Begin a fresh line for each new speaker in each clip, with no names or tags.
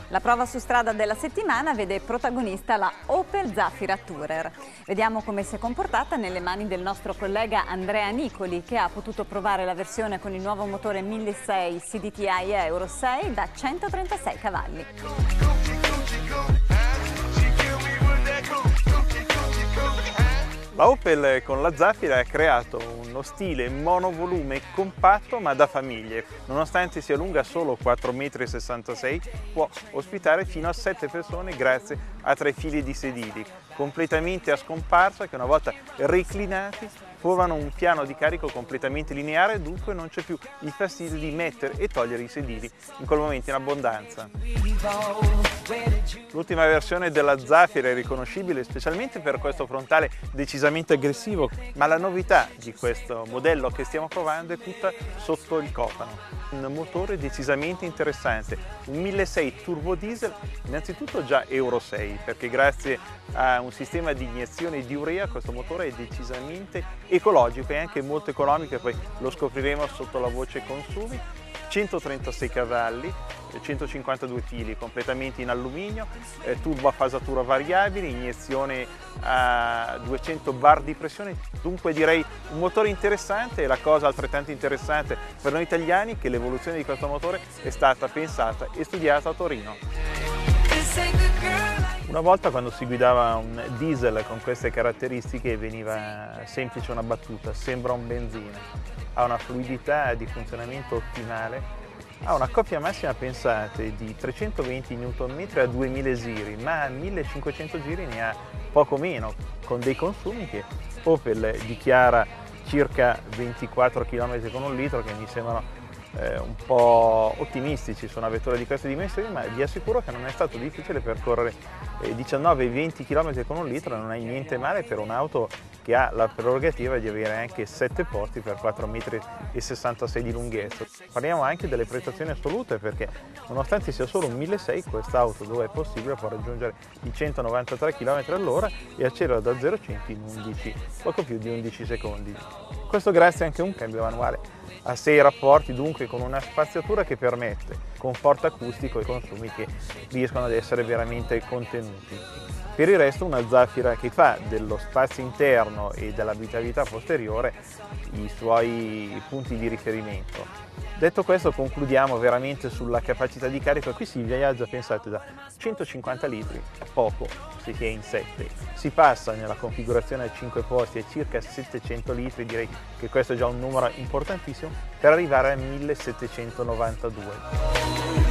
La prova su strada della settimana vede protagonista la Opel Zafira Tourer. Vediamo come si è comportata nelle mani del nostro collega Andrea Nicoli, che ha potuto provare la versione con il nuovo motore 1600 CDTI Euro 6 da 136 cavalli.
La Opel con la Zafira ha creato uno stile monovolume compatto ma da famiglie. Nonostante sia lunga solo 4,66 m, può ospitare fino a 7 persone grazie a 3 file di sedili, completamente a scomparsa che una volta reclinati formano un piano di carico completamente lineare, dunque non c'è più il fastidio di mettere e togliere i sedili in quel momento in abbondanza. L'ultima versione della Zafira è riconoscibile specialmente per questo frontale decisamente aggressivo, ma la novità di questo modello che stiamo provando è tutta sotto il cofano. Un motore decisamente interessante, un 1600 turbo diesel, innanzitutto già Euro 6, perché grazie a un sistema di iniezione di urea questo motore è decisamente ecologico e anche molto economico, e poi lo scopriremo sotto la voce consumi. 136 cavalli, 152 fili completamente in alluminio, turbo a fasatura variabile, iniezione a 200 bar di pressione, dunque direi un motore interessante. E la cosa altrettanto interessante per noi italiani è che l'evoluzione di questo motore è stata pensata e studiata a Torino. Una volta, quando si guidava un diesel con queste caratteristiche, veniva semplice una battuta: sembra un benzina. Ha una fluidità di funzionamento ottimale, ha una coppia massima, pensate, di 320 Nm a 2000 giri, ma a 1500 giri ne ha poco meno, con dei consumi che Opel dichiara circa 24 km con un litro, che mi sembrano un po' ottimistici su una vettura di queste dimensioni, ma vi assicuro che non è stato difficile percorrere 19-20 km con un litro. Non è niente male per un'auto che ha la prerogativa di avere anche 7 posti per 4,66 m di lunghezza. Parliamo anche delle prestazioni assolute, perché nonostante sia solo un 1600, quest'auto, dove è possibile, può raggiungere i 193 km/h e accelera da 0 a 100 in poco più di 11 secondi. Questo grazie anche a un cambio manuale a 6 rapporti, dunque con una spaziatura che permette conforto acustico e consumi che riescono ad essere veramente contenuti. Per il resto una Zafira che fa dello spazio interno e dell'abitabilità posteriore i suoi punti di riferimento. Detto questo, concludiamo veramente sulla capacità di carico. Qui si viaggia, pensate, da 150 litri, poco, se si è in 7. Si passa nella configurazione a 5 posti a circa 700 litri, direi che questo è già un numero importantissimo, per arrivare a 1792.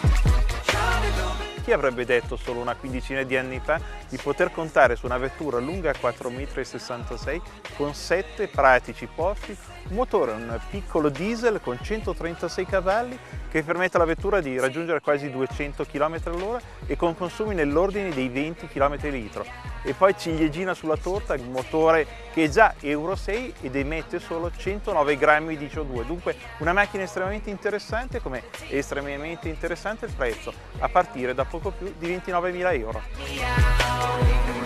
Chi avrebbe detto solo una quindicina di anni fa di poter contare su una vettura lunga 4,66 m con 7 pratici posti, un motore, un piccolo diesel con 136 cavalli che permette alla vettura di raggiungere quasi 200 km/h e con consumi nell'ordine dei 20 km/l. E poi ciliegina sulla torta, il motore che è già Euro 6 ed emette solo 109 grammi di CO2, dunque una macchina estremamente interessante, come è estremamente interessante il prezzo, a partire da poco più di 29.000 euro.